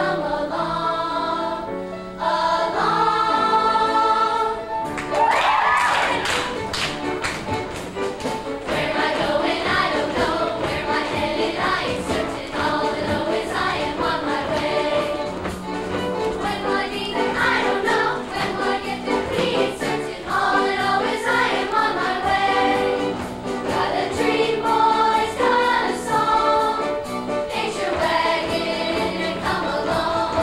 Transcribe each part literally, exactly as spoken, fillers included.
come along, along. Where am I going? I don't know. Where am I headed? I ain't certain. All I know is I am on my way. When will I be there? I don't know. When will I get there? We ain't certain. All I know is I am on my way. Got a dream, boys, got a song. Hitch your wagon and come along.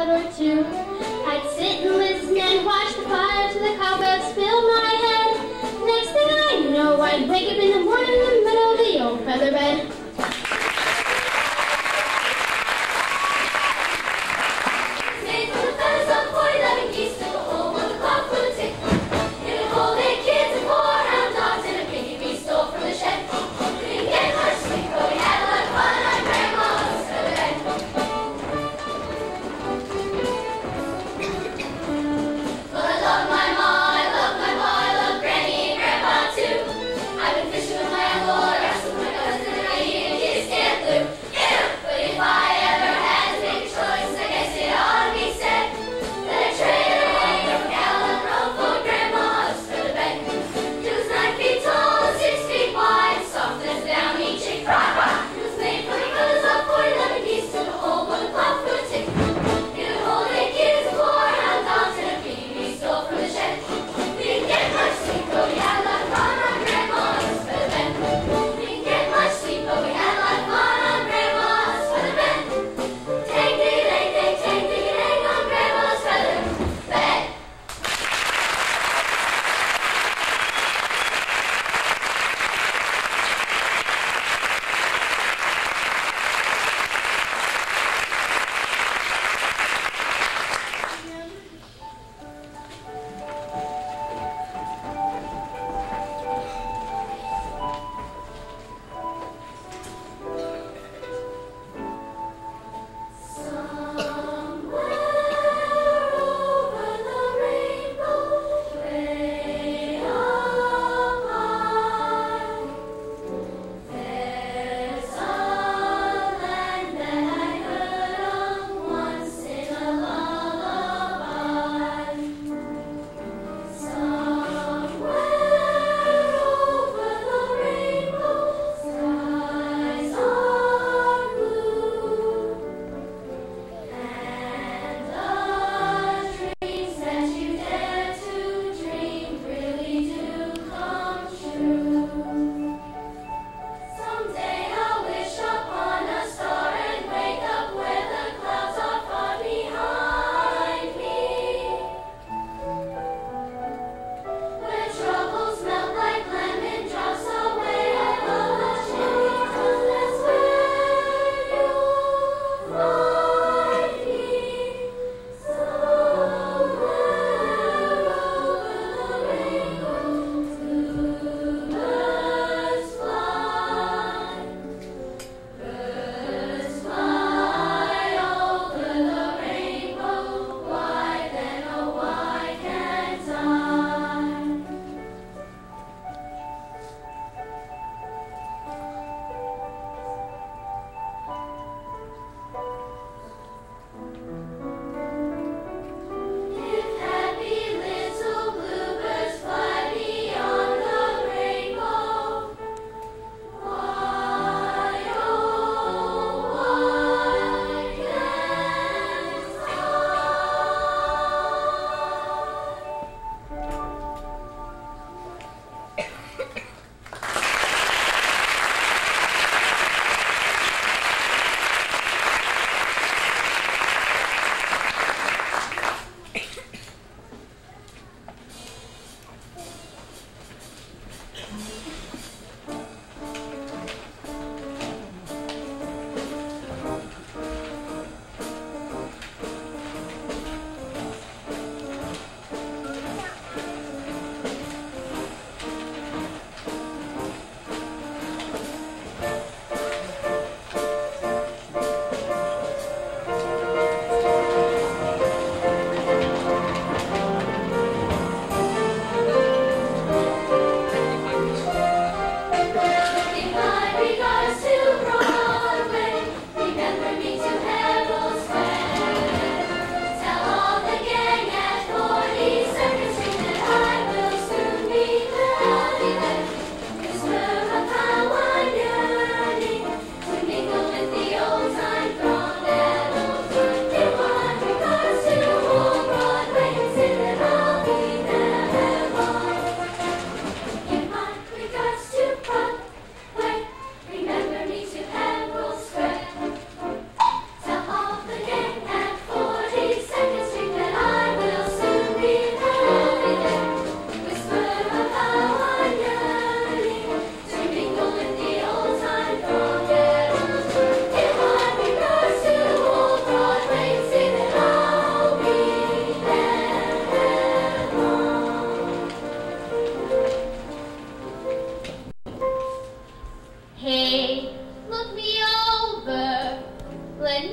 ballad or two. I'd sit and listen and watch the fire till the cobwebs fill my head. Next thing I know, I'd wake up in the morning in the middle of the old feather bed. Made from the feathers of forty-eleven geese, took a home on the clock for the tick. In a hole, eight kids and four hound dogs and a piggy we stole from the shed. We didn't get much sleep, but we had a lot of fun on Grandma's feather bed. Well, I love my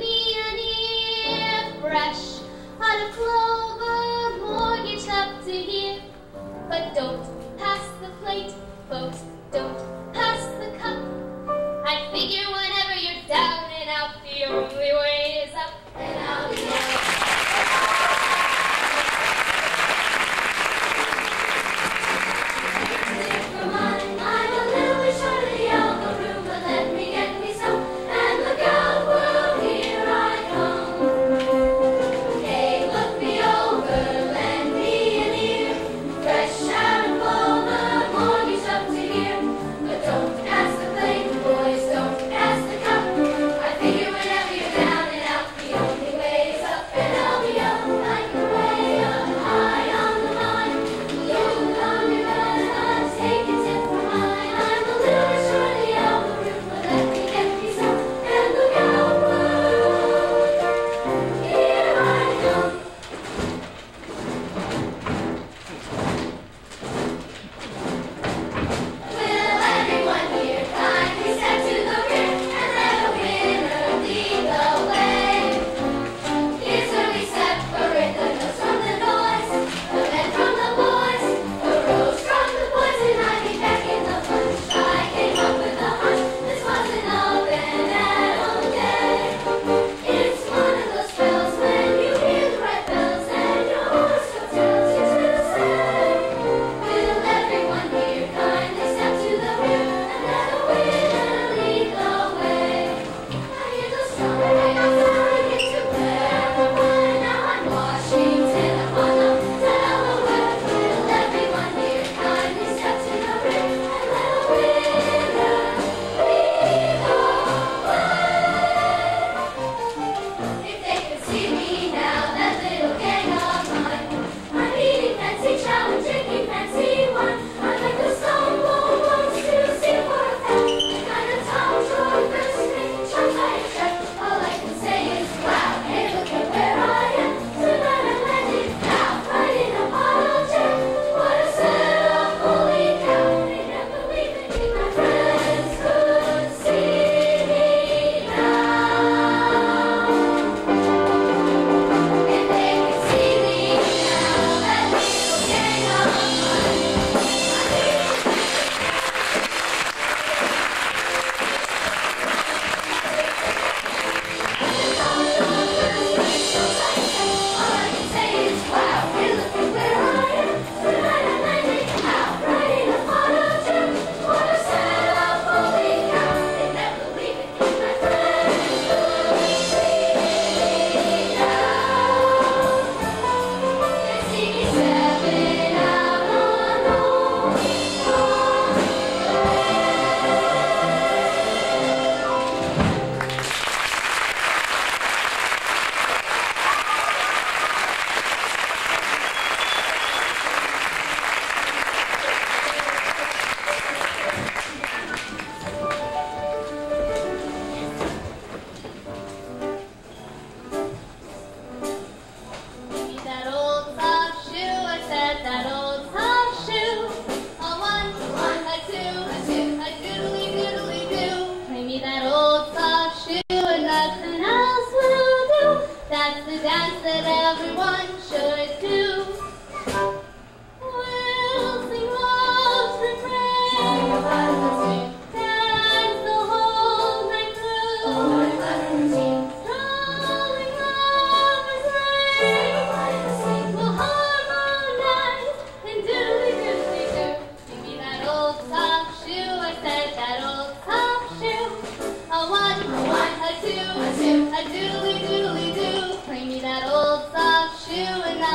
me an ear fresh out of clover, mortgage up to here. But don't pass the plate, folks, don't pass the cup. I figure whenever you're down and out, the only way is up, and I'll be out. A doodly doodly doo, bring me that old soft shoe and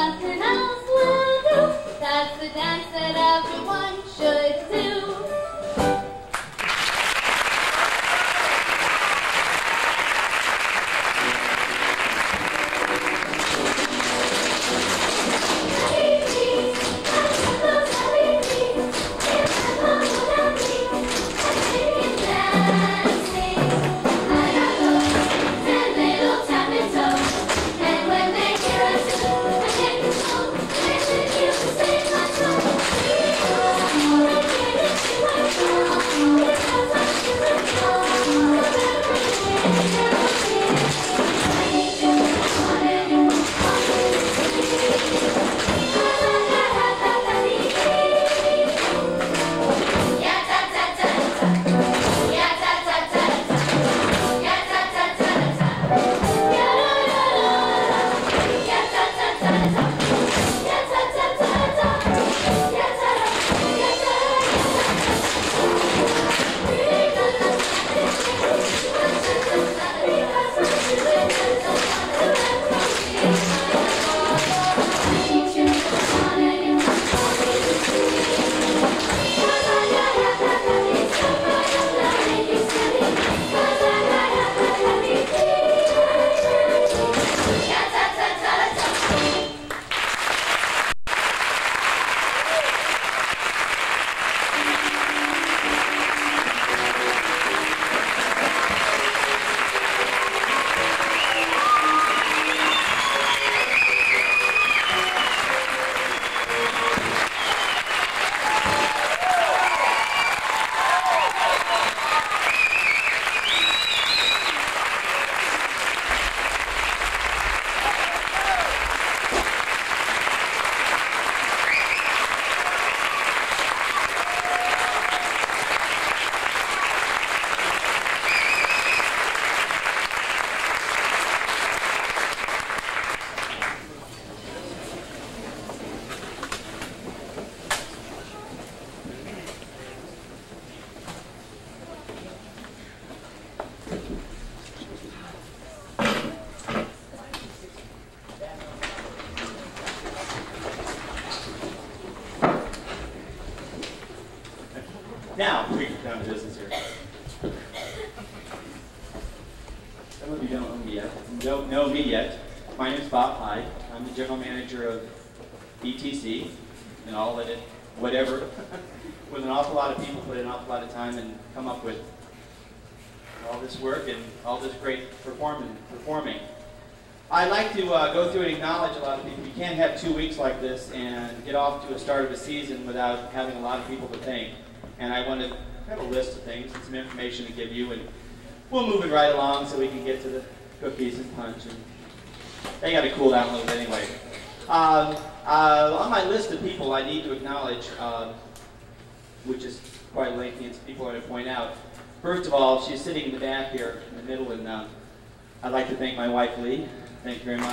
don't know me yet, my name is Bob Hyde. I'm the general manager of E T C and all that it, whatever, with an awful lot of people put in an awful lot of time and come up with all this work and all this great performing. performing. I'd like to uh, go through and acknowledge a lot of people. You can't have two weeks like this and get off to a start of a season without having a lot of people to thank. And I want to have a list of things and some information to give you, and we'll move it right along so we can get to the cookies and punch. And they got to cool down a little bit anyway. Um, uh, on my list of people I need to acknowledge, uh, which is quite lengthy and some people are going to point out. First of all, she's sitting in the back here in the middle, and uh, I'd like to thank my wife, Lee. Thank you very much.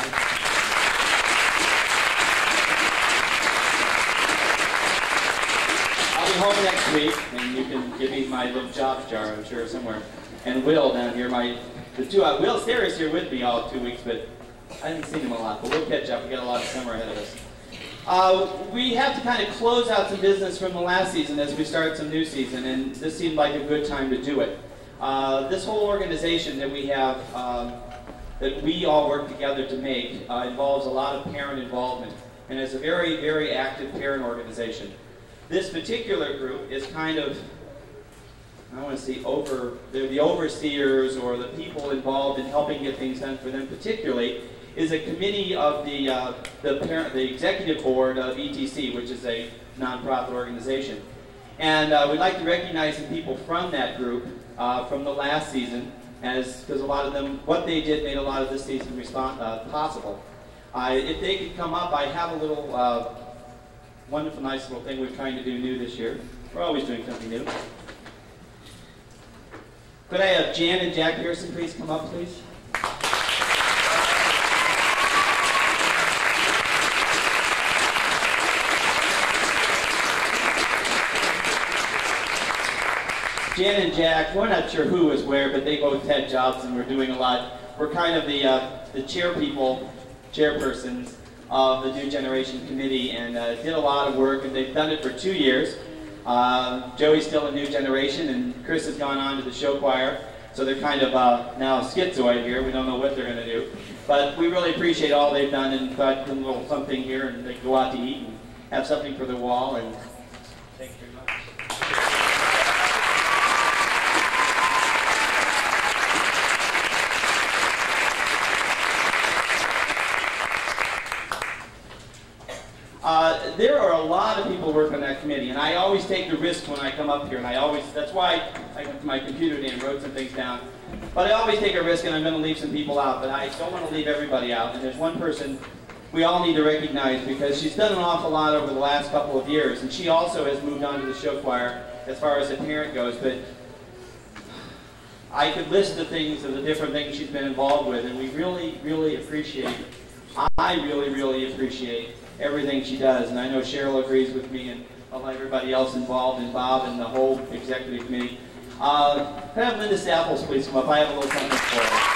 I'll be home next week, and you can give me my little jobs jar, I'm sure, somewhere. And Will down here, my the two. Uh, Will Sarah's here with me all two weeks, but I haven't seen him a lot. But we'll catch up. We got a lot of summer ahead of us. Uh, we have to kind of close out some business from the last season as we start some new season, and this seemed like a good time to do it. Uh, this whole organization that we have, um, that we all work together to make, uh, involves a lot of parent involvement, and it's a very, very active parent organization. This particular group is kind of, I want to say, over, they're the overseers or the people involved in helping get things done for them particularly, is a committee of the, uh, the, parent, the executive board of E T C, which is a nonprofit organization. And uh, we'd like to recognize some people from that group uh, from the last season, as because a lot of them, what they did made a lot of this season respond, uh, possible. Uh, if they could come up, I have a little uh, wonderful, nice little thing we're trying to do new this year. We're always doing something new. Could I have Jan and Jack Pearson please come up, please? Jan and Jack, we're not sure who is where, but they both had jobs and we're doing a lot. We're kind of the, uh, the chair people, chairpersons of the New Generation Committee, and uh, did a lot of work, and they've done it for two years. Uh, Joey's still a New Generation, and Chris has gone on to the show choir, so they're kind of uh, now schizoid here. We don't know what they're going to do. But we really appreciate all they've done, and got a little something here, and they go out to eat and have something for the wall. And thank you very much. Uh, there are a lot of people working on that committee, and I always take the risk when I come up here, and I always, that's why I went to my computer today and wrote some things down. But I always take a risk, and I'm going to leave some people out, but I don't want to leave everybody out. And there's one person we all need to recognize, because she's done an awful lot over the last couple of years, and she also has moved on to the show choir as far as the parent goes. But I could list the things of the different things she's been involved with, and we really, really appreciate, I really, really appreciate everything she does. And I know Cheryl agrees with me, and everybody else involved, and Bob and the whole executive committee. Uh, can I have Linda Sapples please come up? I have a little something for her.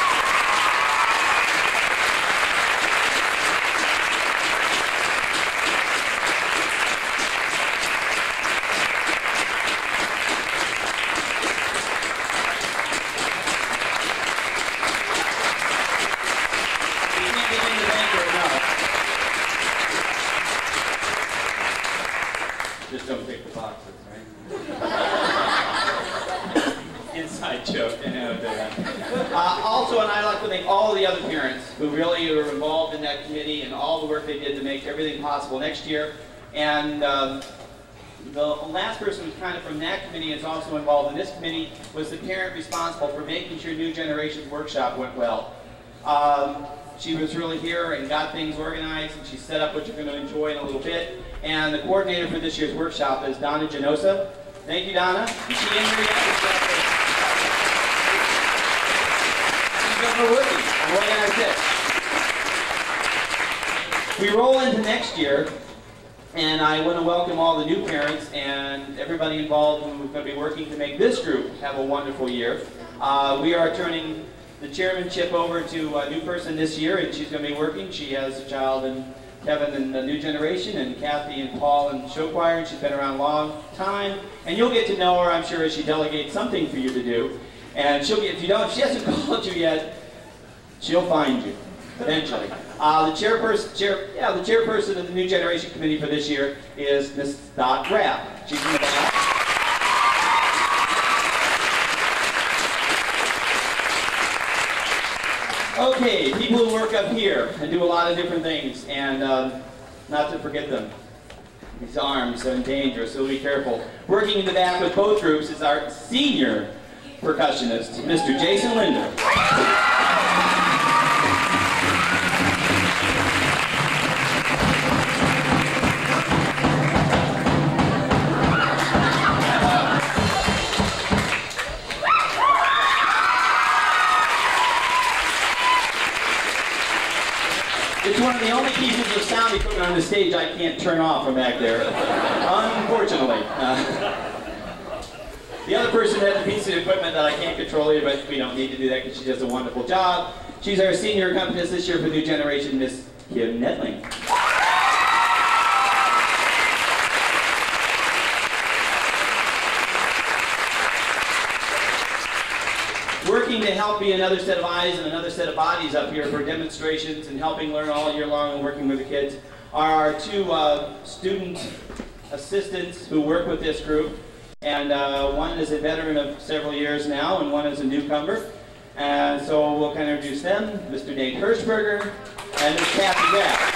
Just don't pick the boxes, right? Inside joke, I know that. Uh, also, and I'd like to thank all the other parents who really were involved in that committee and all the work they did to make everything possible next year. And um, the last person who's kind of from that committee is also involved in this committee was the parent responsible for making sure New Generations Workshop went well. Um, She was really here and got things organized, and she set up what you're going to enjoy in a little bit. And the coordinator for this year's workshop is Donna Genosa. Thank you, Donna. Is she in here yet? She's got her working. I'm organized it. We roll into next year, and I want to welcome all the new parents and everybody involved who's going to be working to make this group have a wonderful year. Uh, we are turning the chairmanship over to a new person this year, and she's going to be working. She has a child in Kevin in the New Generation, and Kathy and Paul in show choir, and she's been around a long time. And you'll get to know her, I'm sure, as she delegates something for you to do. And she'll get, if you don't, if she hasn't called you yet, She'll find you, eventually. Uh, the chairperson, chair, yeah, the chairperson of the New Generation Committee for this year is Miss Dot Rapp. She's in the back. Okay, people who work up here and do a lot of different things, and um, not to forget them. These arms are in danger, so be careful. Working in the back with both groups is our senior percussionist, Mister Jason Linder. It's one of the only pieces of sound equipment on the stage I can't turn off from back there, unfortunately. Uh, the other person has a piece of equipment that I can't control here, but we don't need to do that because she does a wonderful job. She's our senior accompanist this year for New Generation, Miss Kim Netling. Working to help be another set of eyes and another set of bodies up here for demonstrations and helping learn all year long and working with the kids are our two uh, student assistants who work with this group. And uh, one is a veteran of several years now and one is a newcomer. And so we'll kind of introduce them, Mister Nate Hirschberger and Miss Kathy Rapp.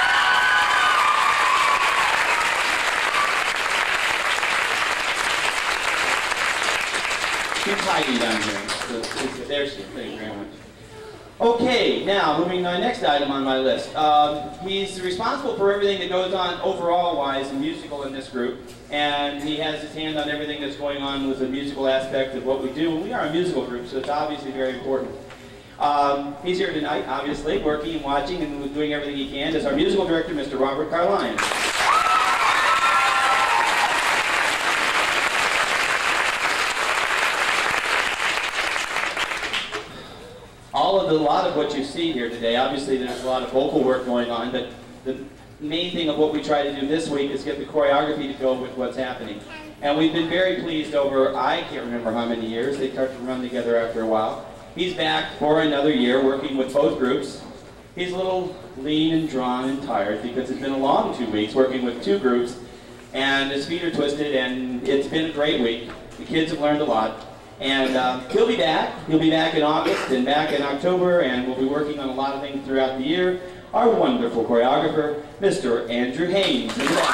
She's hiding down here. So, so there she is. Thank you very much. Okay, now moving to my next item on my list. Um, he's responsible for everything that goes on overall-wise and musical in this group, and he has his hand on everything that's going on with the musical aspect of what we do. And we are a musical group, so it's obviously very important. Um, he's here tonight, obviously, working and watching and doing everything he can. Is our musical director, Mister Robert Carline. All of the, a lot of what you see here today, obviously there's a lot of vocal work going on, but the main thing of what we try to do this week is get the choreography to go with what's happening. And we've been very pleased over, I can't remember how many years, they start to run together after a while. He's back for another year working with both groups. He's a little lean and drawn and tired because it's been a long two weeks working with two groups, and his feet are twisted, and it's been a great week. The kids have learned a lot. And um, he'll be back. He'll be back in August and back in October, and we'll be working on a lot of things throughout the year. Our wonderful choreographer, Mister Andrew Haynes.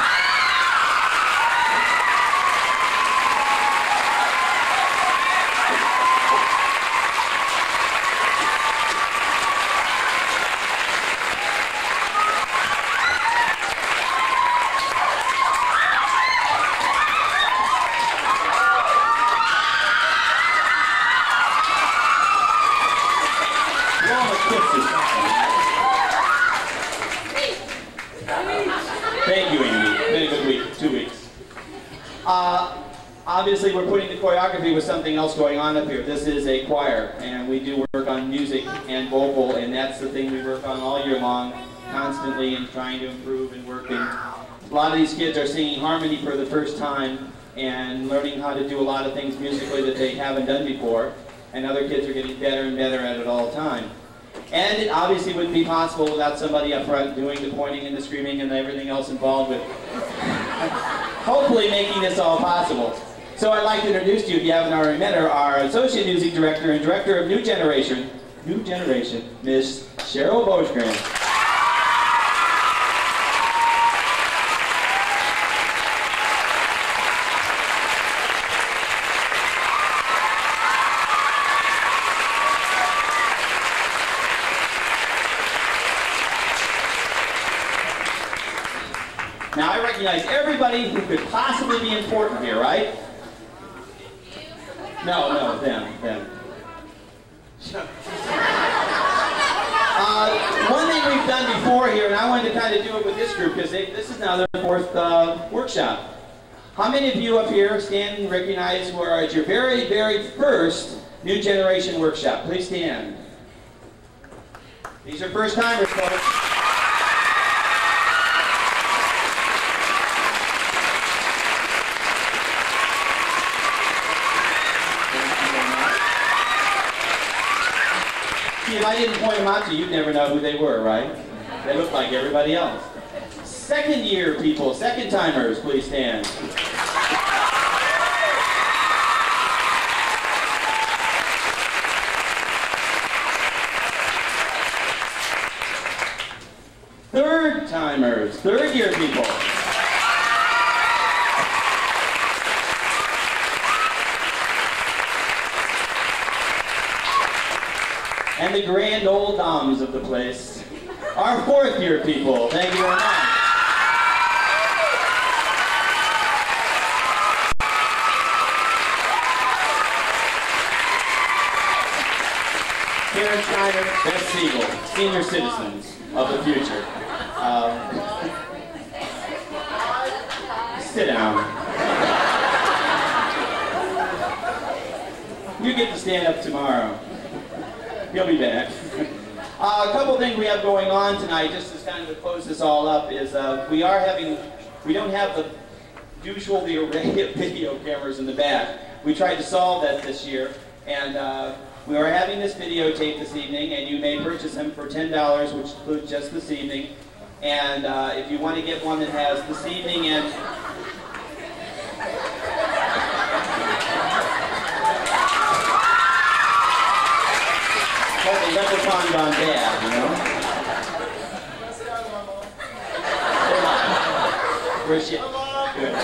Thank you, Andy. It's been a good week, two weeks. Uh, obviously, we're putting the choreography with something else going on up here. This is a choir, and we do work on music and vocal, and that's the thing we work on all year long, constantly, and trying to improve and working. A lot of these kids are singing harmony for the first time and learning how to do a lot of things musically that they haven't done before, and other kids are getting better and better at it all the time. And it obviously wouldn't be possible without somebody up front doing the pointing and the screaming and everything else involved with hopefully making this all possible. So I'd like to introduce to you, if you haven't already met her, our Associate Music Director and Director of New Generation, New Generation, Miss Cheryl Boschgren. Now I recognize everybody who could possibly be important here, right? No, no, them, them. Uh, one thing we've done before here, and I wanted to kind of do it with this group, because this is now their fourth uh, workshop. How many of you up here stand and recognize who are at your very, very first New Generation workshop? Please stand. These are first-timers, folks. See, if I didn't point them out to you, you'd never know who they were, right? They look like everybody else. Second year people, second timers, please stand. Third timers, third year people. And the grand old dames of the place, our fourth year people. Thank you very much. Karen Schneider, Beth Siegel, senior citizens of the future. Um, sit down. You get to stand up tomorrow. He'll be back. Uh, a couple things we have going on tonight, just as kind of to close this all up, is uh, we are having, we don't have the usual the array of video cameras in the back. We tried to solve that this year, and uh, we are having this videotape this evening, and you may purchase them for ten dollars, which includes just this evening. And uh, if you want to get one that has this evening and well, the leprechaun gone bad, you know? Where's she? Good.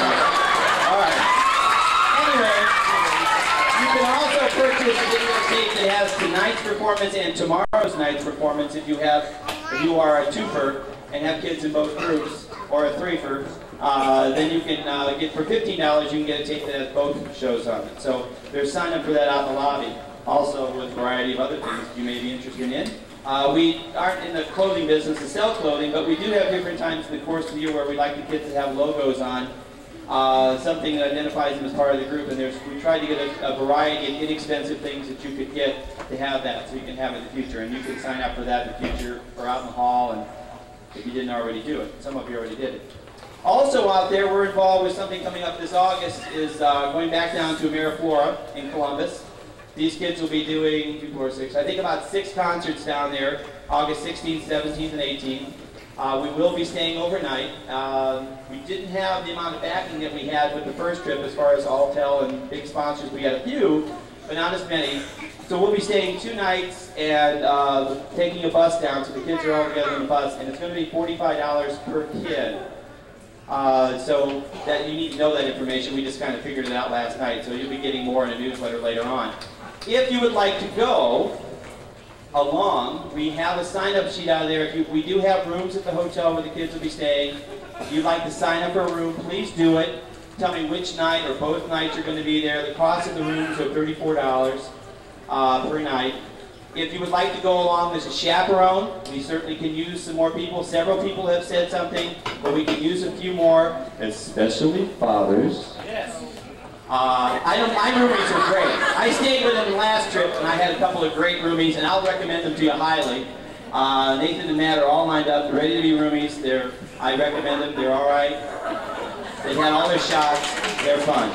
All right. Anyway, you can also purchase a videotape that has tonight's performance and tomorrow's night's performance if you have, if you are a twofer and have kids in both groups, or a threefer. Uh, then you can uh, get for fifteen dollars. You can get a tape that has both shows on it. So there's sign up for that out in the lobby. Also, with a variety of other things you may be interested in. Uh, we aren't in the clothing business to sell clothing, but we do have different times in the course of the year where we like the kids to have logos on, uh, something that identifies them as part of the group. And there's, we tried to get a, a variety of inexpensive things that you could get to have that, so you can have it in the future. And you can sign up for that in the future, or out in the hall, and if you didn't already do it. Some of you already did it. Also out there, we're involved with something coming up this August, is uh, going back down to Ameriflora in Columbus. These kids will be doing, two, four, six, I think about six concerts down there, August sixteenth, seventeenth, and eighteenth. Uh, we will be staying overnight. Uh, we didn't have the amount of backing that we had with the first trip as far as Alltel and big sponsors. We had a few, but not as many. So we'll be staying two nights and uh, taking a bus down, so the kids are all together in the bus, and it's going to be forty-five dollars per kid. Uh, so that you need to know that information. We just kind of figured it out last night, so you'll be getting more in a newsletter later on. If you would like to go along, we have a sign-up sheet out there. If you, we do have rooms at the hotel where the kids will be staying. If you'd like to sign up for a room, please do it. Tell me which night or both nights you're going to be there. The cost of the rooms are thirty-four dollars uh, per night. If you would like to go along as a chaperone, we certainly can use some more people. Several people have said something, but we can use a few more, especially fathers. Yes. Uh, I don't, my roomies are great. I stayed with them last trip, and I had a couple of great roomies, and I'll recommend them to you highly. Uh, Nathan and Matt are all lined up, they're ready to be roomies. They're, I recommend them. They're all right. They've had all their shots. They're fun.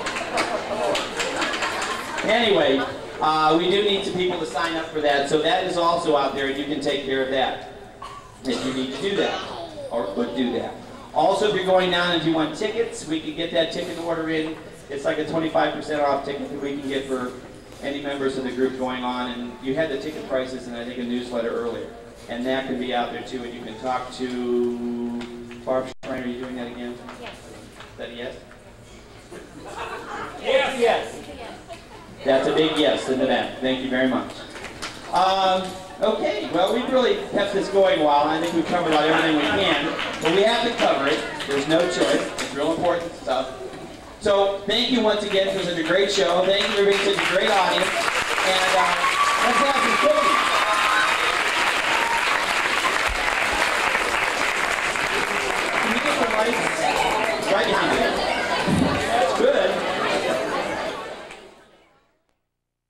Anyway. Uh, we do need some people to sign up for that, so that is also out there, and you can take care of that if you need to do that, or could do that. Also, if you're going down and if you want tickets, we can get that ticket order in. It's like a twenty-five percent off ticket that we can get for any members of the group going on, and you had the ticket prices in, I think, a newsletter earlier, and that can be out there too, and you can talk to Barb Schreiner. Are you doing that again? Yes. Is that a yes? Yes, yes. That's a big yes in the back. Thank you very much. Um, okay, well, we've really kept this going a while, and I think we've covered about everything we can, but we have to cover it. There's no choice. It's real important stuff. So thank you once again for such a great show. Thank you for being such a great audience. And, uh,